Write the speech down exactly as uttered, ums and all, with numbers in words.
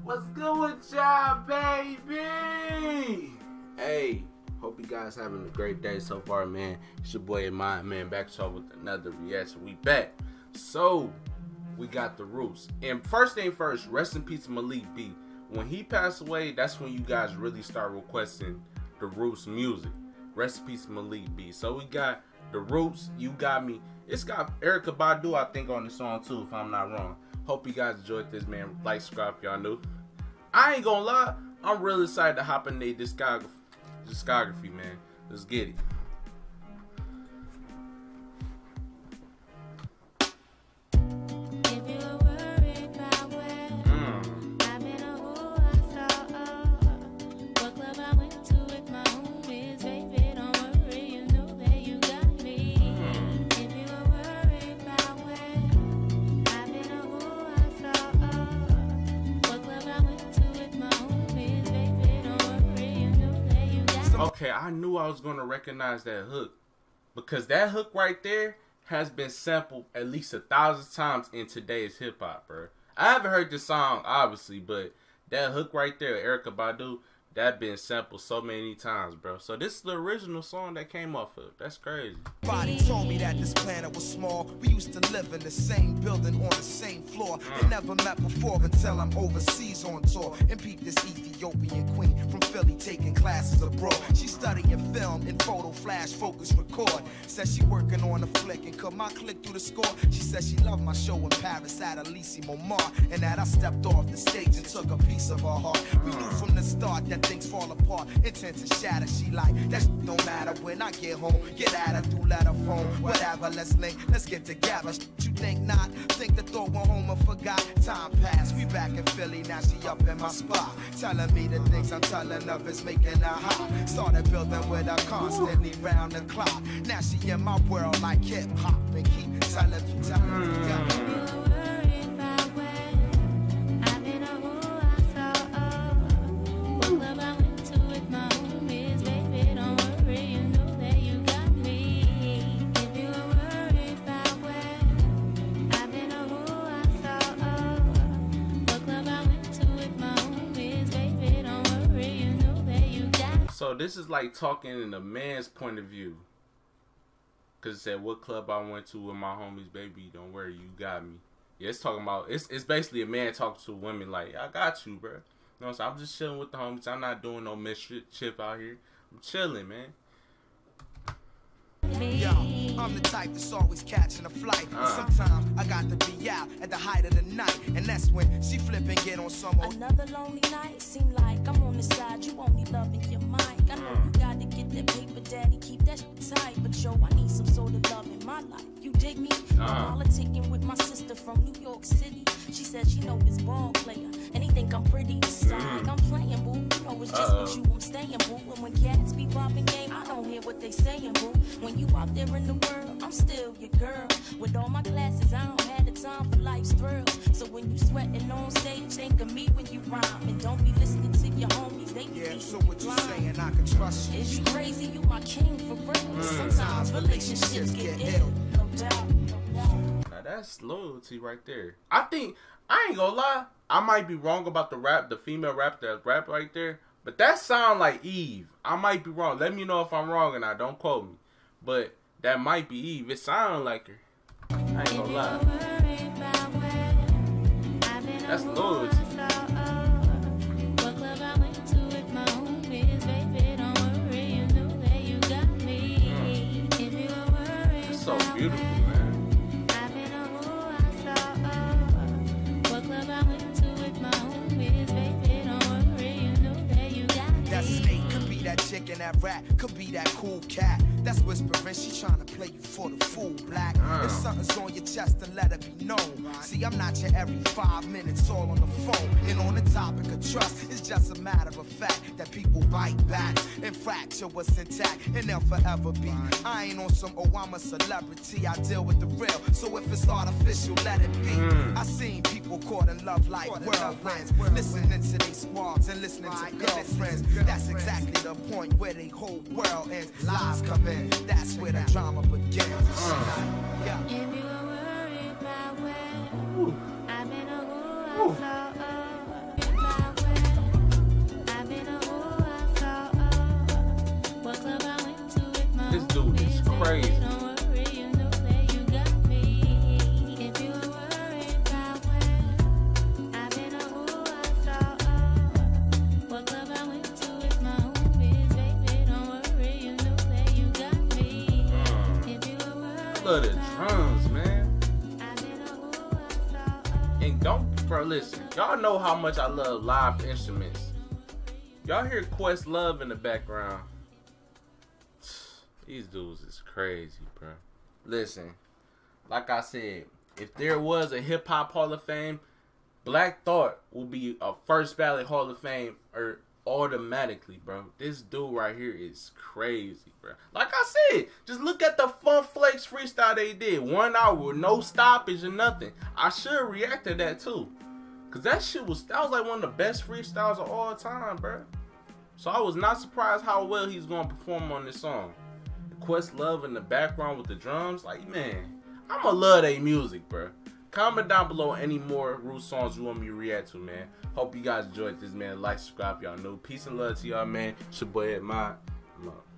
What's good with y'all, baby? Hey, hope you guys having a great day so far, man. It's your boy Mind Man back to y'all with another reaction. We back. So, we got the Roots. And first thing first, rest in peace Malik B. When he passed away, that's when you guys really start requesting the Roots music. Rest in peace Malik B. So we got the Roots, You Got Me. It's got Erykah Badu, I think, on the song too, if I'm not wrong. Hope you guys enjoyed this, man. Like, subscribe if y'all new. I ain't gonna lie, I'm really excited to hop in their discography, discography, man. Let's get it. Okay, I knew I was going to recognize that hook because that hook right there has been sampled at least a thousand times in today's hip hop, bro. I haven't heard this song, obviously, but that hook right there, Erykah Badu, that been sampled so many times, bro. So this is the original song that came off of. That's crazy. Body told me that this planet was small. We used to live in the same building on the same floor. Mm. And never met before until I'm overseas on tour. And peep this Ethiopian queen from Philly taking classes abroad. She studying film and photo flash focus record. Says she working on a flick and cut my click through the score. She says she loved my show in Paris at Elysee Montmartre. And that I stepped off the stage and took a piece of her heart. We knew from the start that things fall apart, intent to shatter. She like, that don't matter when I get home. Get at her through letter phone, whatever, let's link, let's get together. You think not, think the thought went home and forgot. Time passed, we back in Philly, now she up in my spot. Telling me the things I'm telling of is making her hot. Started building with her constantly round the clock. Now she in my world like hip hop and keep telling me, telling me, telling me. So this is like talking in a man's point of view. Cause it said, what club I went to with my homies, baby, don't worry, you got me. Yeah, it's talking about, it's it's basically a man talking to women like, I got you, bro. You know what I'm saying? I'm just chilling with the homies. I'm not doing no mischief out here. I'm chilling, man. Yo, I'm the type that's always catching a flight. Uh. Sometimes I got to be out at the height of the night, and that's when she flip and get on some old. Another lonely night, seem like I'm on the side. You only loving your mind. I know you got to get that paper, daddy. Keep that shit tight, but yo, I need some sort of love in my life. You dig me? Uh. I'm politicking with my sister from New York City. She said she know this ball player, and he think I'm pretty. Side, mm. I'm playing, boo. You know it's just uh. with you I'm staying, boo. And when cats be popping game, I don't hear what they saying, boo. When you out there in the world, I'm still your girl. With all my classes, I don't have the time for life's thrills. So when you sweating on stage, think of me when you rhyme. And don't be listening to your homies, they be yeah, so what you saying, I can trust you. Is you crazy? You my king for real. Mm. Sometimes relationships get ill, no doubt, no doubt. Now that's loyalty right there. I think, I ain't gonna lie, I might be wrong about the rap, the female rap, that rap right there. But that sound like Eve. I might be wrong. Let me know if I'm wrong and I don't quote me. But that might be Eve. It sounds like her. I ain't gonna lie. That's loyalty. It's so beautiful, man. That snake could be that chicken, that rat could be that cool cat. That's whispering, she trying to play you for the fool, black. Uh. If something's on your chest, then let it be known. See, I'm not your every five minutes all on the phone. And on the topic of trust, it's just a matter of fact that people bite back and fracture what's intact, and they'll forever be. I ain't on some, oh, I'm a celebrity, I deal with the real. So if it's artificial, let it be. Mm. I seen people caught in love like whirlwinds, listening to their squads and listening to girlfriends. That's exactly the point where they whole world ends. Lies come in, that's where the drama begins. Uh. Yeah. If you were worried about where I've been, a who I saw, drums, man. And don't, bro, listen. Y'all know how much I love live instruments. Y'all hear Questlove in the background. These dudes is crazy, bro. Listen, like I said, if there was a hip hop Hall of Fame, Black Thought will be a first ballot Hall of Fame or automatically, bro. This dude right here is crazy, bro. Like I said, just look at the Fun Flex freestyle they did. One hour, no stoppage or nothing. I should react to that too. Cause that shit was, that was like one of the best freestyles of all time, bro. So I was not surprised how well he's gonna perform on this song. Questlove in the background with the drums, like, man, I'ma love they music, bro. Comment down below any more Roots songs you want me to react to, man. Hope you guys enjoyed this, man. Like, subscribe if y'all new. Peace and love to y'all, man. It's your boy Ed Mod. I'm out.